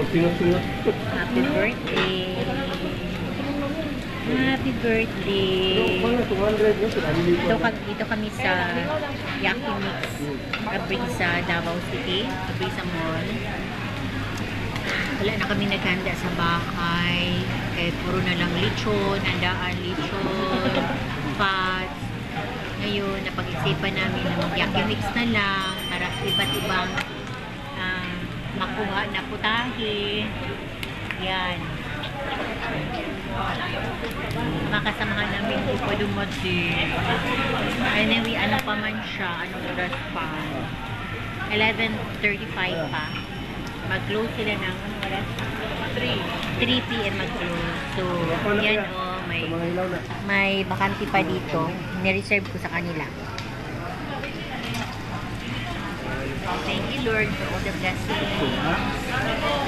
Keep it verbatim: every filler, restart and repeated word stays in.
Happy birthday. Happy birthday. Dito, dito kami sa Yaki Mix. Kabring sa Davao City. Kabring sa mall. Wala na kami naghanda sa bahay. Eh, puro na lang lechon, handaan lechon, fats. Ngayon, napag-isipan namin na mag-Yaki Mix na lang para iba't ibang uh, makuha na putahe. Yan. Makasamahan namin hindi po dumating. Anyway, ano pa man siya? Anong oras pa? eleven thirty-five pa. Mag-close sila ng anong oras? three p m mag-close. So, yan o. Oh, may, may bakante pa dito. Nireserve ko sa kanila. Thank you, Lord, for all the blessings.